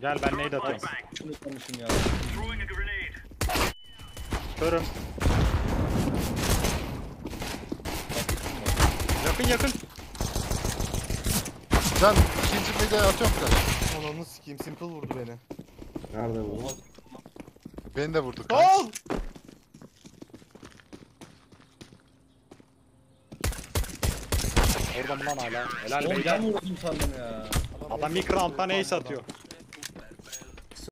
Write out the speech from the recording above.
Gel ben nade atıyorum. Şunu konuşayım ya. Körüm. Yakın yakın. Can ikinci mid'e atıyorum flash. Ananı sikeyim, simple vurdu beni. Nerede bu? Beni de vurdu kanka. Al! Orada mı lan hala? Helal Oğlum beyler. ben vurdum sandım ya. Adam ilk round'dan ace atıyor.